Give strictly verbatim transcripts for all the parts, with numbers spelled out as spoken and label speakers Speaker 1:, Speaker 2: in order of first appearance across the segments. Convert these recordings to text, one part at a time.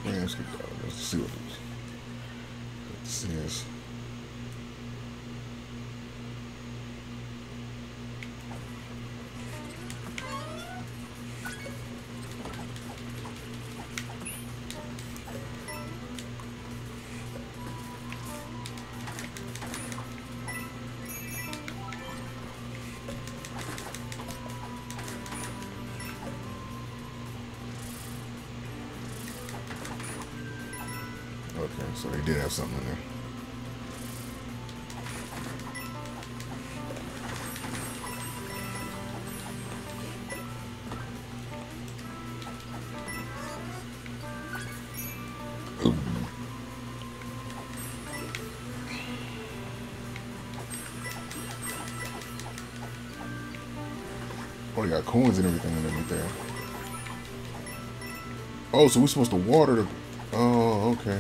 Speaker 1: Man, let's, get, let's see what this is. Okay, so they did have something in there. Oh, you got coins and everything underneath there. Oh, so we're supposed to water the... Oh, okay.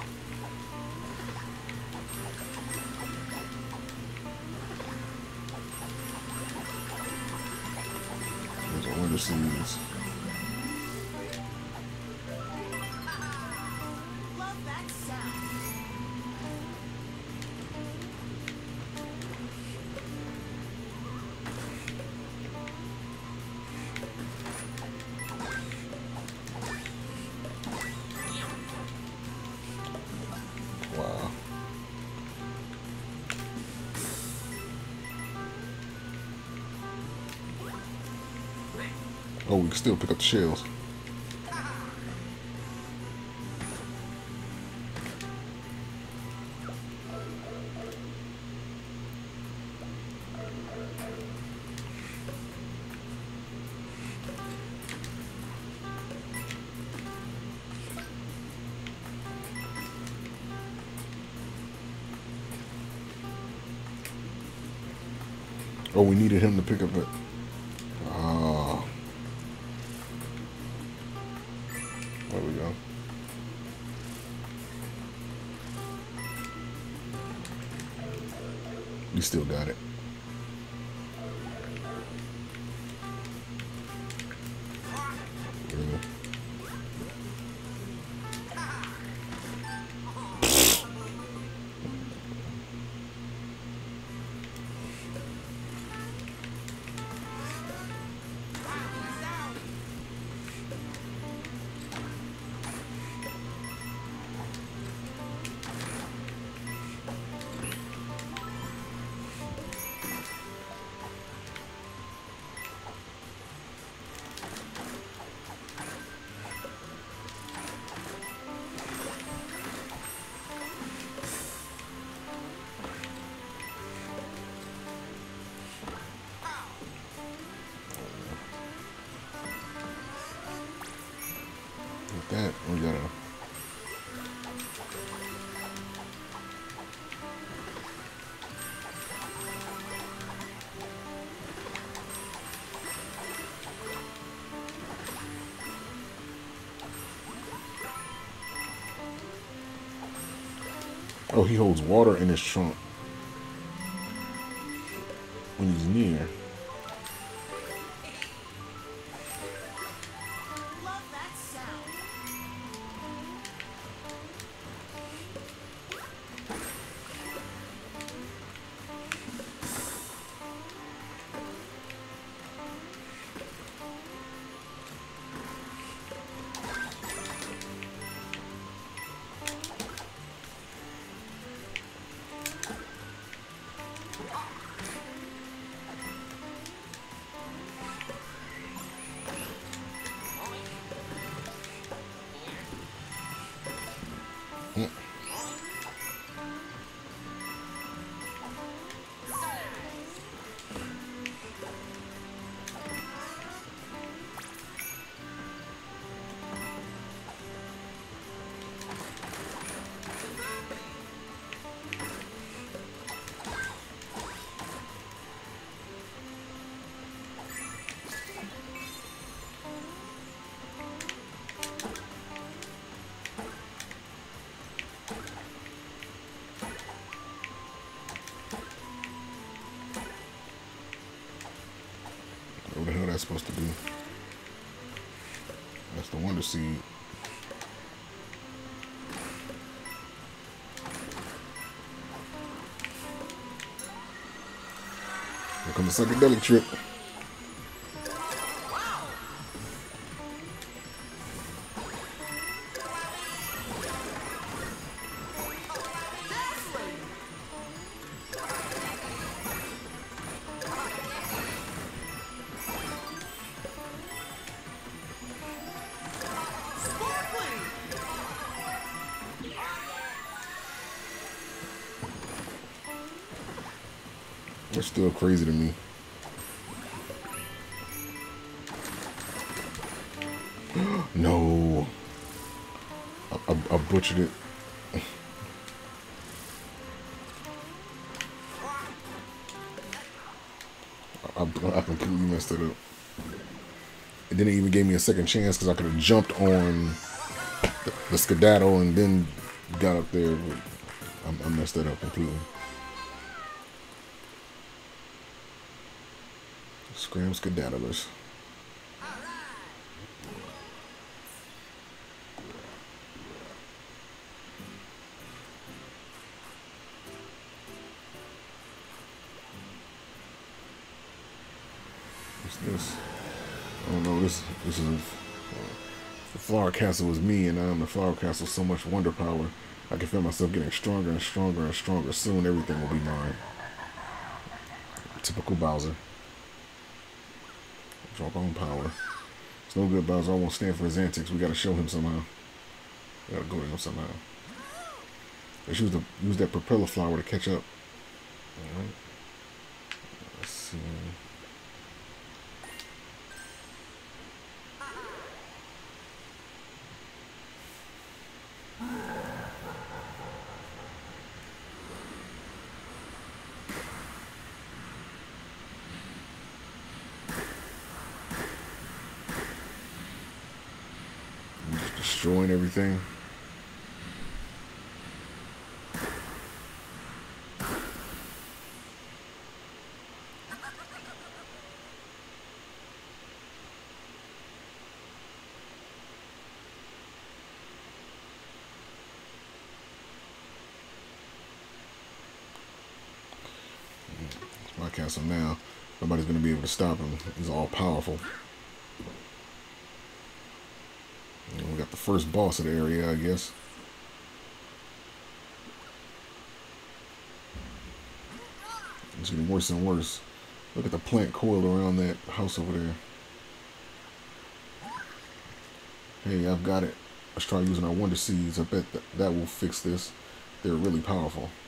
Speaker 1: There's a winter seeds. Wow. Oh, we can still pick up the shells. Oh, we needed him to pick up it. Ah. There we go. We still got it. Really? Like that, we gotta. Oh, he holds water in his trunk when he's near. What the hell that's supposed to do? That's the wonder seed. Here comes the psychedelic trip. They're still crazy to me. No. I, I, I butchered it. I, I completely messed it up. It didn't even give me a second chance because I could have jumped on the, the skedaddle and then got up there. But I, I messed that up completely. Scram skedaddlers. What's this? Oh no, this this is uh, the Flower Castle was me, and I'm the Flower Castle. So much wonder power. I can feel myself getting stronger and stronger and stronger. Soon everything will be mine. Typical Bowser. Drop on power. It's no good, Bowser. I won't stand for his antics. We gotta show him somehow. We gotta go to him somehow. Let's use the use that propeller flower to catch up. Alright. Let's see. Just destroying everything. It's my castle now. Nobody's gonna be able to stop him. He's all powerful. And we got the first boss of the area, I guess. It's getting worse and worse. Look at the plant coiled around that house over there. Hey, I've got it. Let's try using our Wonder Seeds. I bet that, that will fix this. They're really powerful.